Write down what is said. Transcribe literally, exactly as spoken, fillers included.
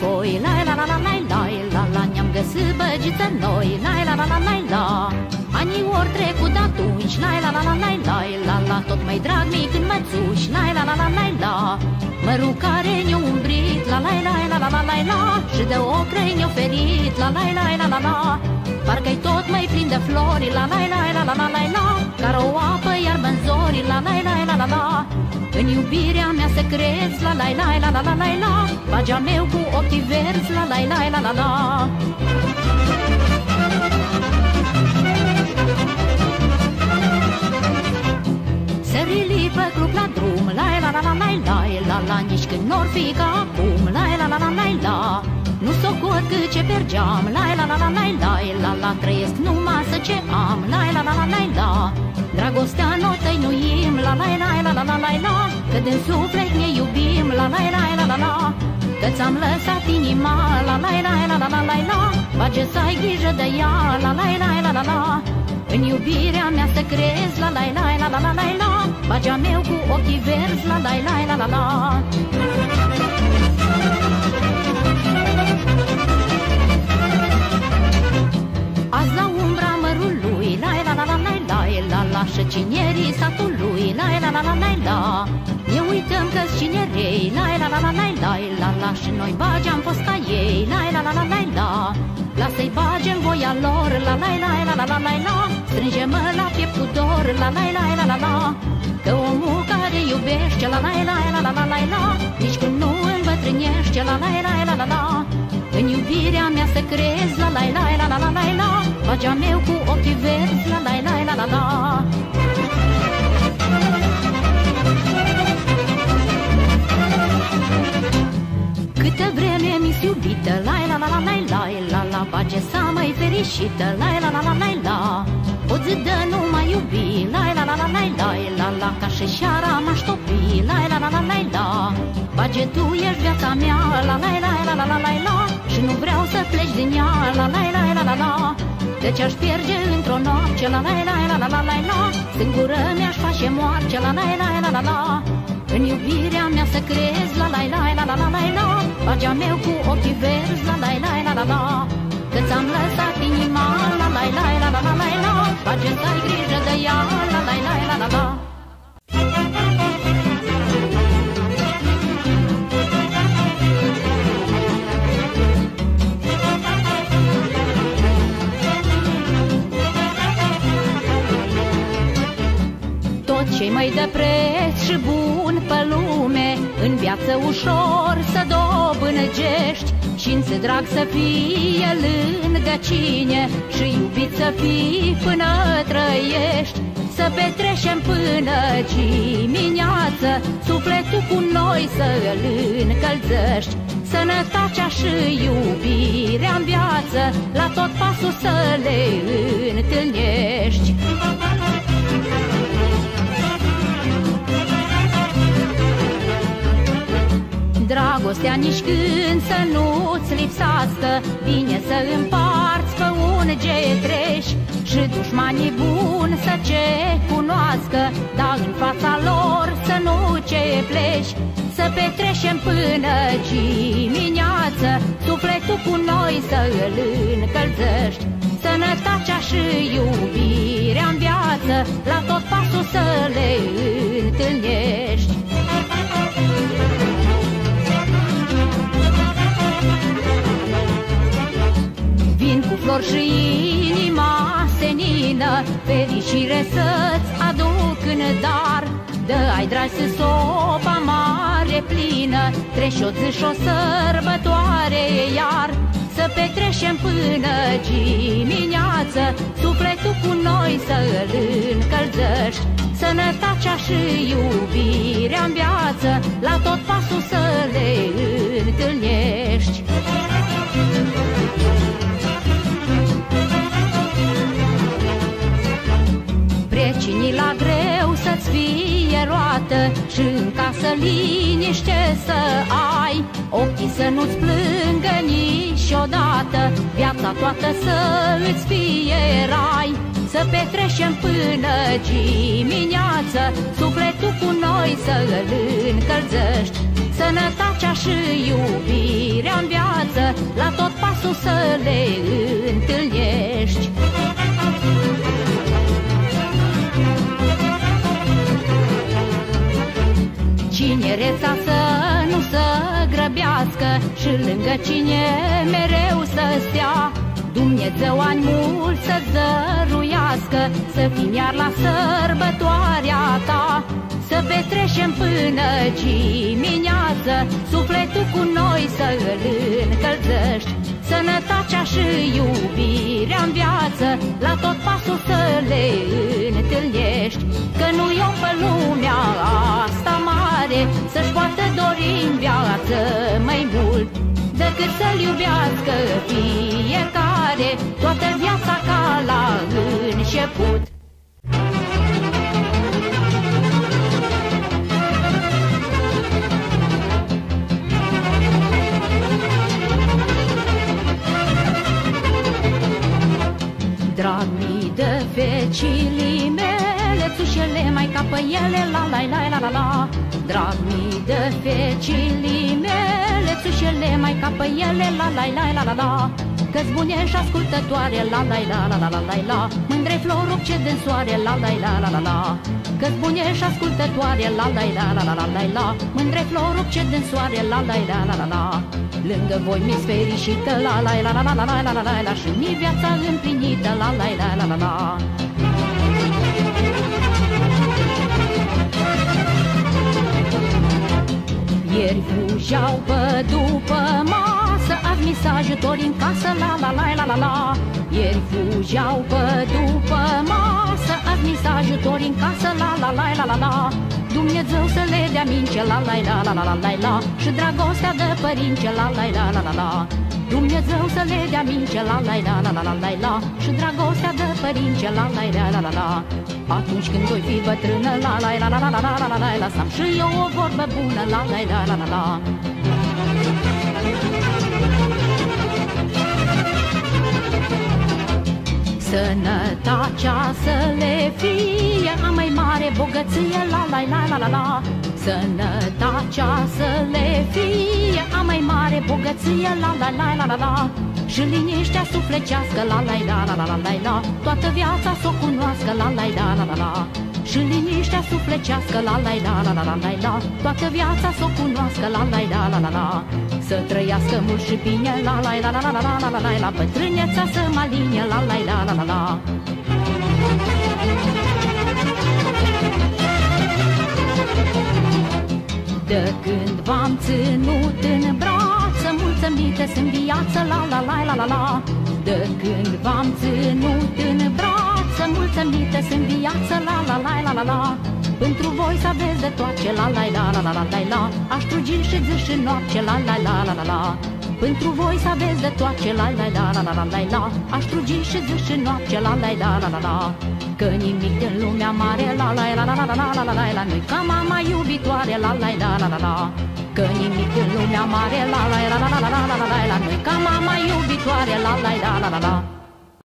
voi, la la la la la la la la, ne-am găsit băgiță noi, la la la la la la. Anii ori trecut atunci, la la la la la la la la, tot mai drag mi când mă țuși, la la la la la la. Mărul care ne-o umbrit, la la la la la la la la, și de ocrei ne-o ferit, la la la la la la. Parcă-i tot mai plin de flori, la la la la la la la la, care o apă iarbă în zori, la la la la la la. În iubirea mea să crezi, la la la la la la la la, pagea meu cu ochii verzi, la la la la la la. Sărilii pe club la drum, la la la la la la la la, nici când n-or fi ca acum, la la la la la la. Nu socot cât ce pergeam, la la la la la la la la, trăiesc numai să ce am, la la la la la la. Dragostea n-o tăinuim, la la la la la la la la, că din suflet ne iubim, la la la la la la. Că ți-am lăsat inima, la la la la la la la la, bage să ai grijă de ea, la la la la la la. În iubirea mea să crezi, la la la la la la la la, bagea meu cu ochii verzi, la la la la la la. Azi la umbra mărului, la la la la la la la la, și cinierii satului, la la la la la la. Ne uităm că-s cinerei, la la la la la la la la, și noi bageam fost ca ei, la la la la la la. Lasă-i bagem voia lor, la la la la la la la la, strânge-mă la piept cu dor, la la la la la la. Că omul care iubește, la la la la la la la la, nici când nu îmbătrânește, la la la la la la. În iubirea mea să crezi, la la la la la la la la, bagea meu cu ochii verzi, la la la la la la. Câtă vreme mi-s iubită, la la la la la la la la, bage să mai fericită, la la la la la la. O zi de nu mai iubi, la la la la la la la la, ca și seara m-aș topi, la la la la la la. Bage tu ești viața mea, la la la la la la la la, și nu vreau să pleci din ea, la la la la la la. Deci aș pierde într-o noapte, la la la la la la la la, singură mi-aș face moarte, la la la la la la. În iubirea mea să crezi, la la la la la la la la, bagea meu cu ochii verzi, la la la la la la. Că ți-am lăsat inima, la la la la la la la la, bage să ai grijă de ea, la la la la la la. Cei mai de preț și bun pe lume, în viață ușor să dobânăgești, și-nți drag să fie lângă cine, și iubit să fii până trăiești. Să petrecem până dimineață, sufletul cu noi să îl încălzești. Sănătatea și iubirea-n viață, la tot pasul să le întâlnești. Dragostea nici când să nu-ți lipsească, bine să împarți pe un getrești, și dușmanii buni să ce cunoască, dar în fața lor să nu ce pleci. Să petrecem până dimineață, sufletul cu noi să îl încălzești. Sănătatea și iubirea-n viață, la tot pasul să le întâlnești. Vin cu flori și inima senină, fericire să-ți aduc în dar. Dă-ai dragi să sopa mare plină, treci o zi și o sărbătoare iar. Să petrecem până dimineață, sufletul cu noi să îl încălzești. Sănătatea și iubirea-n viață, la tot pasul să le întâlnești. Precinii la greu să-ți fie roată, și în casă liniște să ai. Ochii să nu-ți plângă niciodată, viața toată să îți fie rai. Să petrecem până dimineață, sufletul cu noi să îl încălzești. Sănătatea și iubirea-n viață, pasul să le întâlnești. Cinereța să nu se grăbească și lângă cine mereu să stea. Dumnezeu ani mult să zăruiască, să fim iar la sărbătoarea ta. Să petrecem până dimineață, sufletul cu noi să îl încălzești. Sănătatea și iubirea-n viață, la tot pasul să le întâlnești. Că nu-i om pe lumea asta mare să-și poată dori în viață mai mult decât să-l iubească fiecare toată viața ca la început. Drag mii de fecilii mele, țușele mai ca pe ele, la la la la la la. Drag mii de fecilii mele, țușele mai ca pe ele, la la la la la la. Că-s bune și ascultătoare, la la la la la la la la. Mândre flori ce din soare, la la la la la la. Că-s bune și ascultătoare, la la la la la la la la. Mândre flori ce din soare, la la la la la la. Lângă voi mi-s fericită, la la la la la la la la la la. Și mi viața împlinită, la la la la la la. Ieri fugeau pe după masă, azi mi s-ajutori în casă, la la la la la la. Ieri fugeau pe după masă, azi mi s-ajutori în casă, la la la la la la. Dumnezeu să le dea mince, la la la la la la la la. Și dragostea de părince, la la la la la la. Dumnezeu să le dea mince, la la la la la la la la. Și dragostea de părince, la la la la la la. Atunci când voi fi bătrână, la la la la la la la la la la. Să-am și eu o vorbă bună, la la la la la la. Sănătatea să le fie a mai mare bogăție, la la la la la la. Sănătatea să le fie a mai mare bogăție, la la la la la la. Și liniștea suflecească, la la la la la la la la. Toată viața s-o cunoască, la la la la la la. Și liniștea suflecească, la la la la la la la la. Toată viața s-o cunoască, la la la la la la. Să trăiască mult și bine, la la la la la la la la la la. Bătrâneța să mă aline, la la la la la la. De când v-am ținut în brață, mulțumite sunt viață, la la la la la la. De când v-am ținut în brață, mulțumite sunt viață, la la la la la la. Pentru voi să aveți de toate, la la la la la la la la. Aș trugi și zi și noapte, la la la la la la. Pentru voi să aveți de toate, la la la la la la la la. Aș trugi și zi și noapte, la la la la la la. Că nimic din lumea mare, la la la la la la la la la la. Nu-i ca mama iubitoare, la la la la la la. Că nimic din lumea mare, la la la la la la la la la. Nu-i ca mama iubitoare, la la la la la la.